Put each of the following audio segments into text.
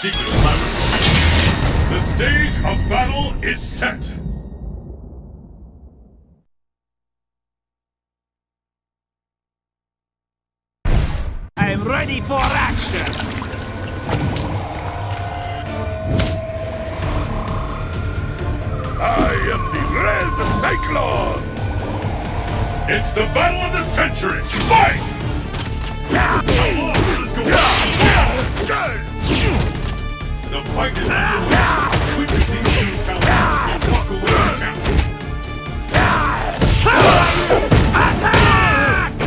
secret laboratory. The stage of battle is set. I'm ready for action! I am the Red Cyclone! It's the battle of the century! Fight! How long will this go on? The fight is underway. We can see you challenge and walk away with champion. Attack!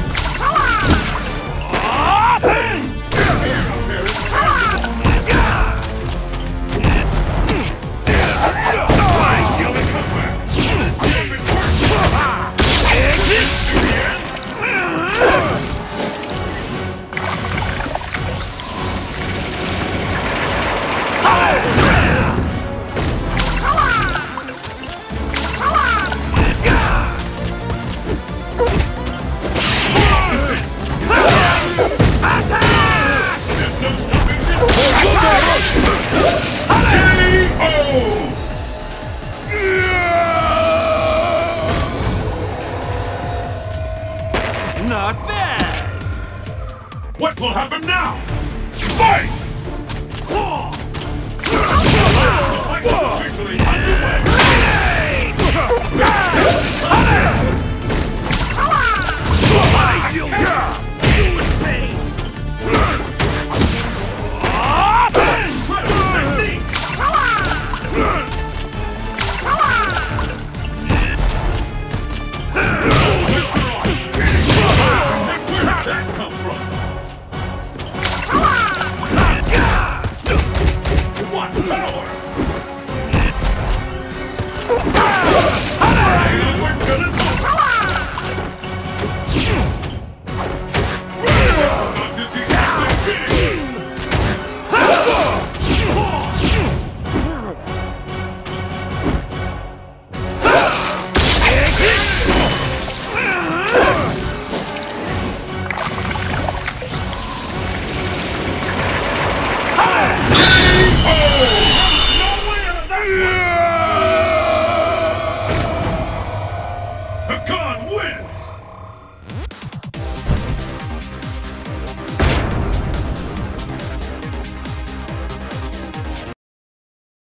Not bad! What will happen now? Fight! The fight is officially underway!